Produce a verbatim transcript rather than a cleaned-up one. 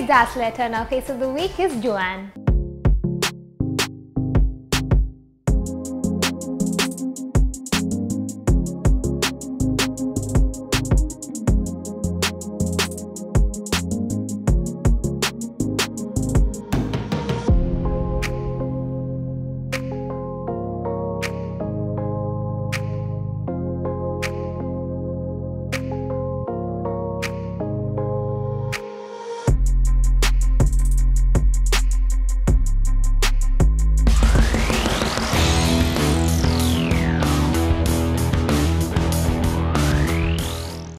dazzler, and our face of the week is Joan.